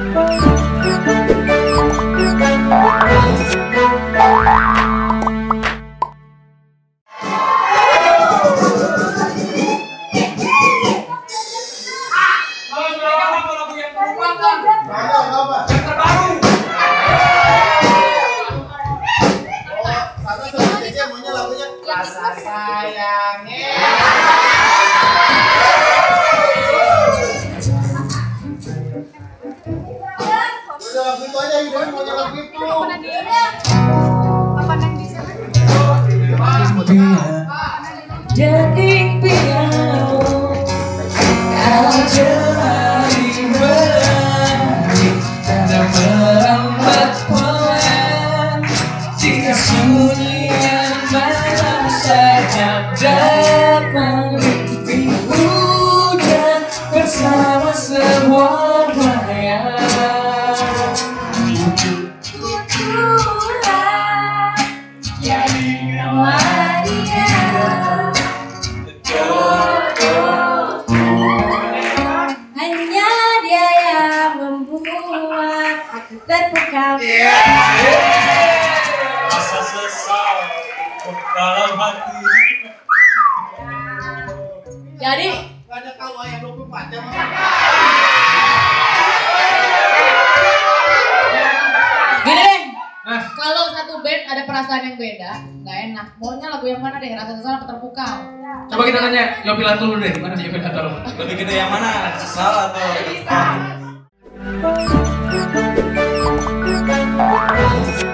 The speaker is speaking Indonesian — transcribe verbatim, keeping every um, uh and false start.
Rasa sayangnya. Udah lagu itu aja, Ibu maunya lagu itu. Apa yang bisa? Jadi piano kau jari berlari dan merambat pelan jika sunyian malam saja datang mimpi hujan bersama sebuah bayang. Itulah jadi nama dia. Hanya dia yang membuat aku terpukau. Rasa sesal dalam hati. Jadi Gak ada tawa yang dua puluh empat jam. gini deh, kalau satu band ada perasaan yang beda, nggak enak. Maunya lagu yang mana deh? Rasa sesal atau terpukau? Coba kita tanya Yopi Lantul dulu deh, gimana Yopi Lantul? Lebih gede yang mana? Sesal atau? Bisa.